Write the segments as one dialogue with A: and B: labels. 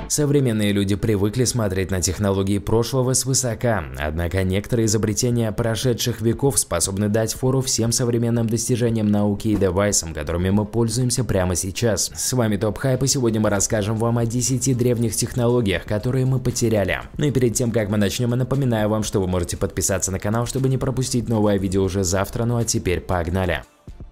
A: Современные люди привыкли смотреть на технологии прошлого свысока, однако некоторые изобретения прошедших веков способны дать фору всем современным достижениям науки и девайсам, которыми мы пользуемся прямо сейчас. С вами Топ Хайп, и сегодня мы расскажем вам о 10 древних технологиях, которые мы потеряли. Ну и перед тем, как мы начнем, я напоминаю вам, что вы можете подписаться на канал, чтобы не пропустить новое видео уже завтра. Ну а теперь погнали!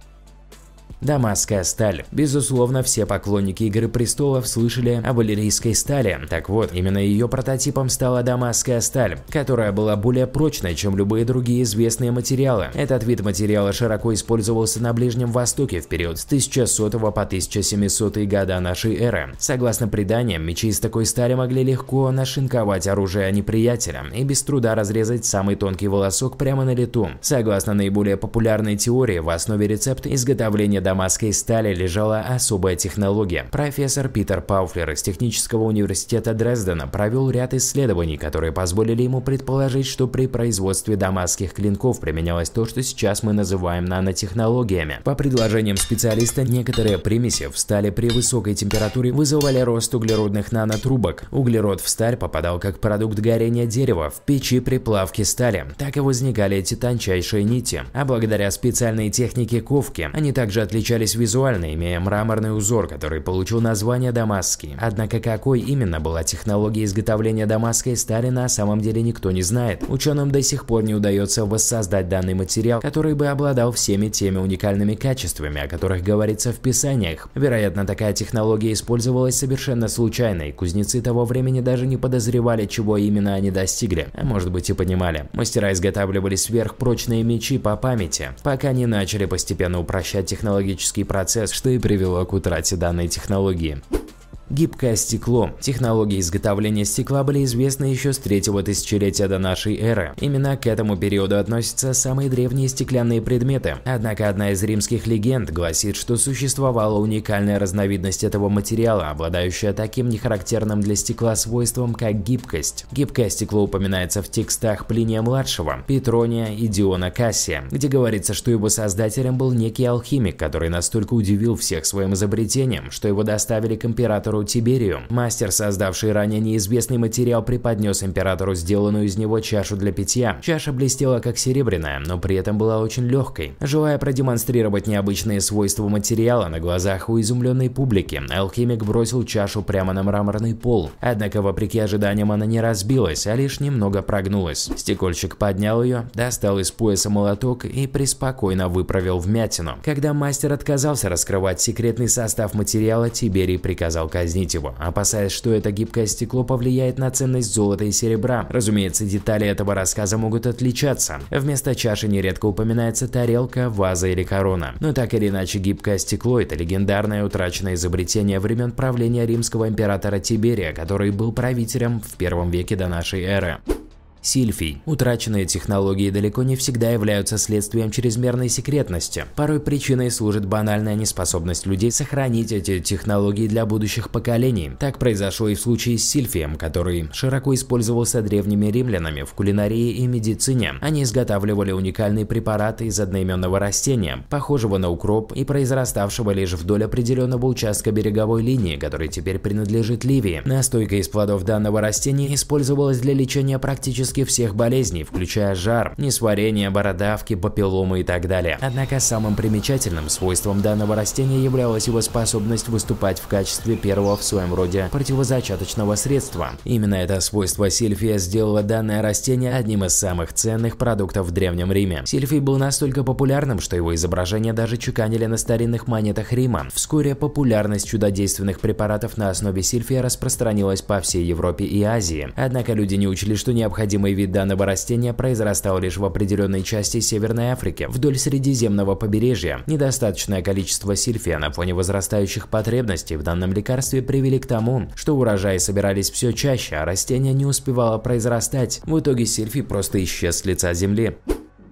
A: Дамасская сталь. Безусловно, все поклонники Игры Престолов слышали об иллирийской стали. Так вот, именно ее прототипом стала дамасская сталь, которая была более прочной, чем любые другие известные материалы. Этот вид материала широко использовался на Ближнем Востоке в период с 1100 по 1700 года нашей эры. Согласно преданиям, мечи из такой стали могли легко нашинковать оружие неприятеля и без труда разрезать самый тонкий волосок прямо на лету. Согласно наиболее популярной теории, в основе рецепта изготовления дамасской стали лежала особая технология. Профессор Питер Пауфлер из Технического университета Дрездена провел ряд исследований, которые позволили ему предположить, что при производстве дамасских клинков применялось то, что сейчас мы называем нанотехнологиями. По предложениям специалиста, некоторые примеси в стали при высокой температуре вызывали рост углеродных нанотрубок. Углерод в сталь попадал как продукт горения дерева в печи при плавке стали. Так и возникали эти тончайшие нити. А благодаря специальной технике ковки, они также отличались визуально, имея мраморный узор, который получил название дамасский. Однако какой именно была технология изготовления дамасской стали, на самом деле никто не знает. Ученым до сих пор не удается воссоздать данный материал, который бы обладал всеми теми уникальными качествами, о которых говорится в писаниях. Вероятно, такая технология использовалась совершенно случайно, и кузнецы того времени даже не подозревали, чего именно они достигли. А может быть и понимали. Мастера изготавливали сверхпрочные мечи по памяти, пока не начали постепенно упрощать технологический процесс, что и привело к утрате данной технологии. Гибкое стекло. Технологии изготовления стекла были известны еще с 3-го тысячелетия до нашей эры. Именно к этому периоду относятся самые древние стеклянные предметы. Однако одна из римских легенд гласит, что существовала уникальная разновидность этого материала, обладающая таким нехарактерным для стекла свойством, как гибкость. Гибкое стекло упоминается в текстах Плиния-младшего, Петрония и Диона Кассия, где говорится, что его создателем был некий алхимик, который настолько удивил всех своим изобретением, что его доставили к императору Тиберию. Мастер, создавший ранее неизвестный материал, преподнес императору сделанную из него чашу для питья. Чаша блестела как серебряная, но при этом была очень легкой. Желая продемонстрировать необычные свойства материала на глазах у изумленной публики, алхимик бросил чашу прямо на мраморный пол. Однако, вопреки ожиданиям, она не разбилась, а лишь немного прогнулась. Стекольщик поднял ее, достал из пояса молоток и преспокойно выправил вмятину. Когда мастер отказался раскрывать секретный состав материала, Тиберий приказал казнить его, опасаясь, что это гибкое стекло повлияет на ценность золота и серебра. Разумеется, детали этого рассказа могут отличаться. Вместо чаши нередко упоминается тарелка, ваза или корона. Но так или иначе, гибкое стекло – это легендарное утраченное изобретение времен правления римского императора Тиберия, который был правителем в 1 веке до нашей эры. Сильфий. Утраченные технологии далеко не всегда являются следствием чрезмерной секретности. Порой причиной служит банальная неспособность людей сохранить эти технологии для будущих поколений. Так произошло и в случае с сильфием, который широко использовался древними римлянами в кулинарии и медицине. Они изготавливали уникальные препараты из одноименного растения, похожего на укроп и произраставшего лишь вдоль определенного участка береговой линии, который теперь принадлежит Ливии. Настойка из плодов данного растения использовалась для лечения практически всех болезней, включая жар, несварение, бородавки, папилломы и так далее. Однако самым примечательным свойством данного растения являлась его способность выступать в качестве первого в своем роде противозачаточного средства. Именно это свойство сильфия сделало данное растение одним из самых ценных продуктов в Древнем Риме. Сильфий был настолько популярным, что его изображения даже чеканили на старинных монетах Рима. Вскоре популярность чудодейственных препаратов на основе сильфия распространилась по всей Европе и Азии. Однако люди не учли, что необходимый вид данного растения произрастал лишь в определенной части Северной Африки, вдоль Средиземного побережья. Недостаточное количество сильфия на фоне возрастающих потребностей в данном лекарстве привели к тому, что урожаи собирались все чаще, а растение не успевало произрастать. В итоге сильфий просто исчез с лица земли.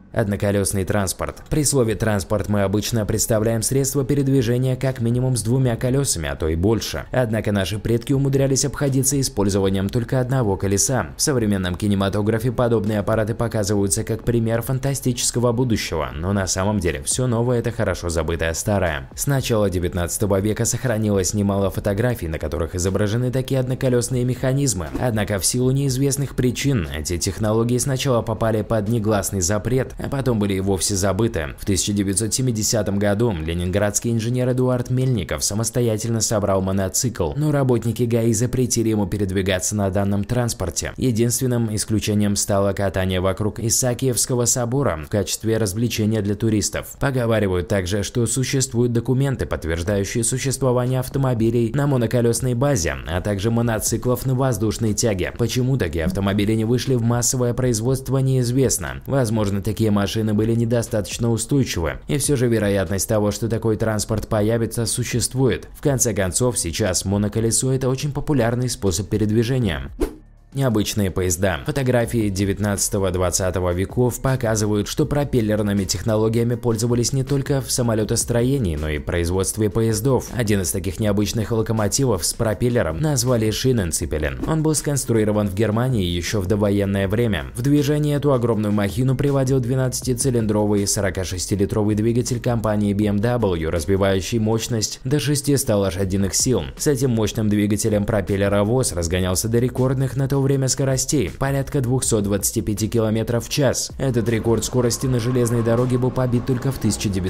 A: Одноколесный транспорт. При слове «транспорт» мы обычно представляем средство передвижения как минимум с двумя колесами, а то и больше. Однако наши предки умудрялись обходиться использованием только одного колеса. В современном кинематографе подобные аппараты показываются как пример фантастического будущего, но на самом деле все новое – это хорошо забытое старое. С начала 19 века сохранилось немало фотографий, на которых изображены такие одноколесные механизмы. Однако в силу неизвестных причин эти технологии сначала попали под негласный запрет, а потом были и вовсе забыты. В 1970 году ленинградский инженер Эдуард Мельников самостоятельно собрал моноцикл, но работники ГАИ запретили ему передвигаться на данном транспорте. Единственным исключением стало катание вокруг Исаакиевского собора в качестве развлечения для туристов. Поговаривают также, что существуют документы, подтверждающие существование автомобилей на моноколесной базе, а также моноциклов на воздушной тяге. Почему такие автомобили не вышли в массовое производство, неизвестно. Возможно, такие машины были недостаточно устойчивы, и все же вероятность того, что такой транспорт появится, существует. В конце концов, сейчас моноколесо – это очень популярный способ передвижения. Необычные поезда. Фотографии 19-20 веков показывают, что пропеллерными технологиями пользовались не только в самолетостроении, но и производстве поездов. Один из таких необычных локомотивов с пропеллером назвали Шиненципелен. Он был сконструирован в Германии еще в довоенное время. В движение эту огромную махину приводил 12-цилиндровый 46-литровый двигатель компании BMW, разбивающий мощность до 600 лошадиных сил. С этим мощным двигателем пропеллеровоз разгонялся до рекордных на то время скоростей – порядка 225 км в час. Этот рекорд скорости на железной дороге был побит только в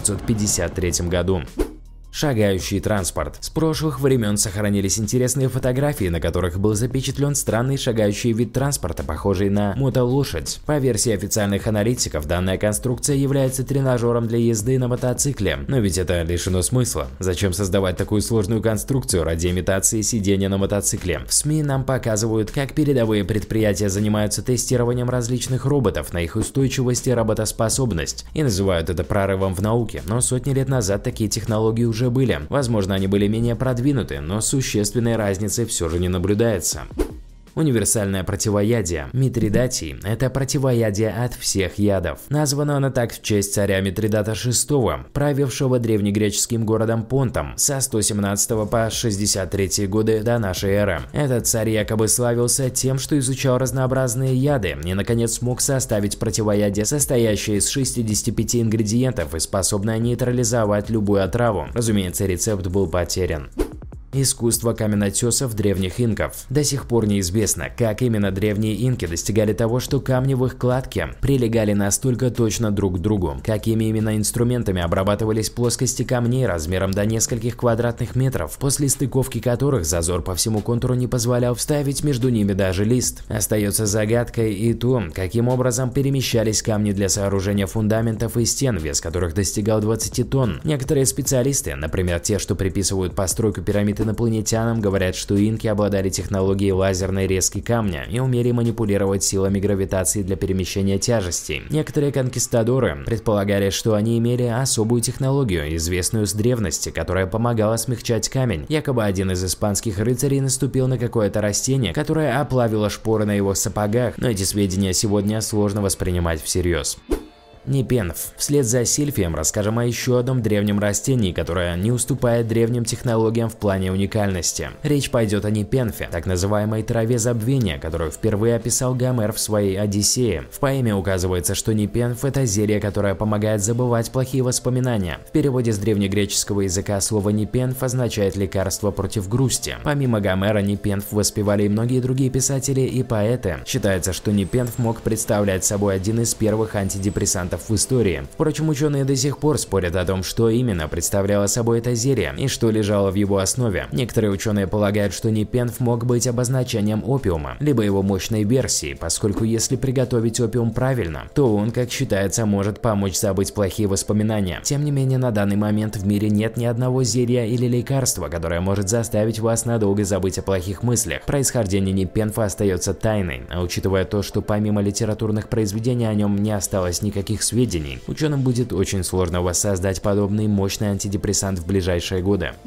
A: 1953 году. Шагающий транспорт. С прошлых времен сохранились интересные фотографии, на которых был запечатлен странный шагающий вид транспорта, похожий на мотолошадь. По версии официальных аналитиков, данная конструкция является тренажером для езды на мотоцикле. Но ведь это лишено смысла. Зачем создавать такую сложную конструкцию ради имитации сидения на мотоцикле? В СМИ нам показывают, как передовые предприятия занимаются тестированием различных роботов на их устойчивость и работоспособность, и называют это прорывом в науке. Но сотни лет назад такие технологии уже были. Возможно, они были менее продвинуты, но существенной разницы все же не наблюдается. Универсальное противоядие. Митридатий – это противоядие от всех ядов. Названо оно так в честь царя Митридата VI, правившего древнегреческим городом Понтом со 117 по 63 годы до нашей эры. Этот царь якобы славился тем, что изучал разнообразные яды и, наконец, смог составить противоядие, состоящее из 65 ингредиентов и способное нейтрализовать любую отраву. Разумеется, рецепт был потерян. Искусство каменотесов древних инков. До сих пор неизвестно, как именно древние инки достигали того, что камни в их кладке прилегали настолько точно друг к другу, какими именно инструментами обрабатывались плоскости камней размером до нескольких квадратных метров, после стыковки которых зазор по всему контуру не позволял вставить между ними даже лист. Остается загадкой и то, каким образом перемещались камни для сооружения фундаментов и стен, вес которых достигал 20 тонн. Некоторые специалисты, например, те, что приписывают постройку пирамид инопланетянам, говорят, что инки обладали технологией лазерной резки камня и умели манипулировать силами гравитации для перемещения тяжестей. Некоторые конкистадоры предполагали, что они имели особую технологию, известную с древности, которая помогала смягчать камень. Якобы один из испанских рыцарей наступил на какое-то растение, которое оплавило шпоры на его сапогах, но эти сведения сегодня сложно воспринимать всерьез. Непенф. Вслед за сильфием расскажем о еще одном древнем растении, которое не уступает древним технологиям в плане уникальности. Речь пойдет о непенфе, так называемой траве забвения, которую впервые описал Гомер в своей Одиссее. В поэме указывается, что непенф – это зелье, которое помогает забывать плохие воспоминания. В переводе с древнегреческого языка слово непенф означает лекарство против грусти. Помимо Гомера, непенф воспевали и многие другие писатели и поэты. Считается, что непенф мог представлять собой один из первых антидепрессантов в истории. Впрочем, ученые до сих пор спорят о том, что именно представляло собой это зелье и что лежало в его основе. Некоторые ученые полагают, что непенф мог быть обозначением опиума, либо его мощной версией, поскольку если приготовить опиум правильно, то он, как считается, может помочь забыть плохие воспоминания. Тем не менее, на данный момент в мире нет ни одного зелья или лекарства, которое может заставить вас надолго забыть о плохих мыслях. Происхождение непенфа остается тайной, а учитывая то, что помимо литературных произведений о нем не осталось никаких сведений, ученым будет очень сложно воссоздать подобный мощный антидепрессант в ближайшие годы.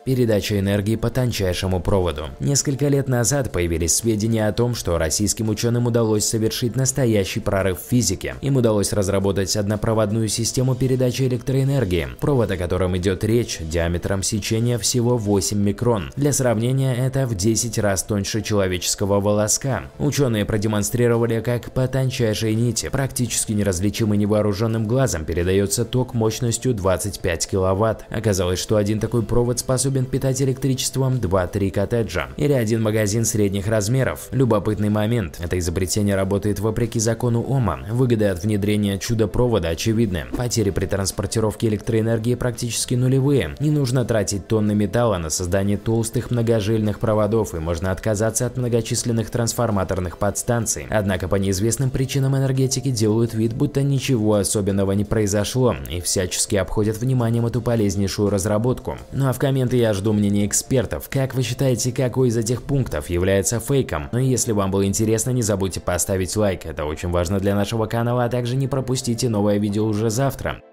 A: Передача энергии по тончайшему проводу. Несколько лет назад появились сведения о том, что российским ученым удалось совершить настоящий прорыв в физике. Им удалось разработать однопроводную систему передачи электроэнергии. Провод, о котором идет речь, диаметром сечения всего 8 микрон. Для сравнения, это в 10 раз тоньше человеческого волоска. Ученые продемонстрировали, как по тончайшей нити, практически неразличимый невооруженным глазом, передается ток мощностью 25 киловатт. Оказалось, что один такой провод способен питать электричеством 2-3 коттеджа или один магазин средних размеров. Любопытный момент. Это изобретение работает вопреки закону Ома. Выгоды от внедрения чудо-провода очевидны. Потери при транспортировке электроэнергии практически нулевые. Не нужно тратить тонны металла на создание толстых многожильных проводов, и можно отказаться от многочисленных трансформаторных подстанций. Однако по неизвестным причинам энергетики делают вид, будто ничего особенного не произошло, и всячески обходят вниманием эту полезнейшую разработку. Ну а в комменты я жду мнения экспертов. Как вы считаете, какой из этих пунктов является фейком? Ну и если вам было интересно, не забудьте поставить лайк, это очень важно для нашего канала, а также не пропустите новое видео уже завтра.